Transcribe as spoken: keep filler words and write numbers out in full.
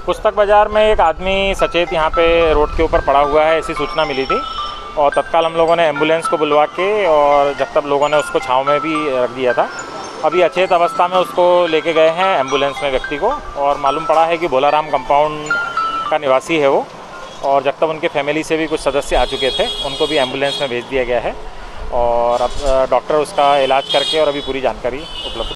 पुस्तक बाज़ार में एक आदमी सचेत यहाँ पे रोड के ऊपर पड़ा हुआ है, ऐसी सूचना मिली थी और तत्काल हम लोगों ने एम्बुलेंस को बुलवा के और जब तक लोगों ने उसको छांव में भी रख दिया था। अभी अचेत अवस्था में उसको लेके गए हैं एम्बुलेंस में व्यक्ति को, और मालूम पड़ा है कि भोलाराम कंपाउंड का निवासी है वो, और जब तक उनके फैमिली से भी कुछ सदस्य आ चुके थे, उनको भी एम्बुलेंस में भेज दिया गया है और अब डॉक्टर उसका इलाज करके और अभी पूरी जानकारी उपलब्ध